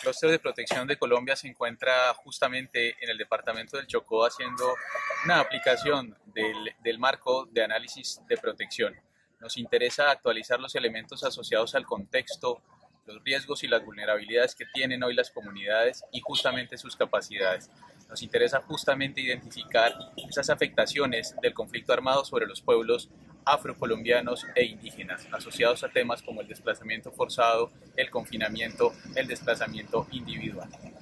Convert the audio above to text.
Clúster de Protección de Colombia se encuentra justamente en el departamento del Chocó haciendo una aplicación del marco de análisis de protección. Nos interesa actualizar los elementos asociados al contexto, los riesgos y las vulnerabilidades que tienen hoy las comunidades y justamente sus capacidades. Nos interesa justamente identificar esas afectaciones del conflicto armado sobre los pueblos afrocolombianos e indígenas, asociados a temas como el desplazamiento forzado, el confinamiento, el desplazamiento individual.